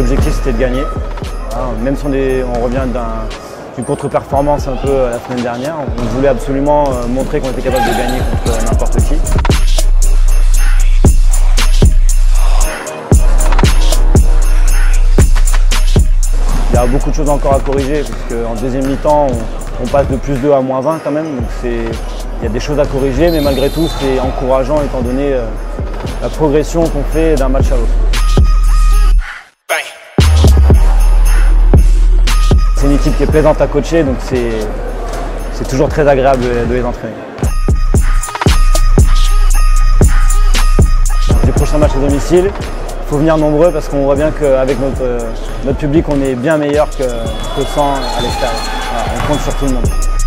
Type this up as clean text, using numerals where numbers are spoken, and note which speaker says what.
Speaker 1: l'objectif c'était de gagner. Même si on revient d'une contre-performance un peu la semaine dernière, on voulait absolument montrer qu'on était capable de gagner contre n'importe qui. Il y a beaucoup de choses encore à corriger parce qu'en deuxième mi-temps, on passe de +2 à -20 quand même. Donc il y a des choses à corriger, mais malgré tout, c'est encourageant étant donné la progression qu'on fait d'un match à l'autre. C'est une équipe qui est plaisante à coacher, donc c'est toujours très agréable de les entraîner. Les prochains matchs à domicile, il faut venir nombreux parce qu'on voit bien qu'avec notre public, on est bien meilleur que sans à l'extérieur. Voilà, on compte sur tout le monde.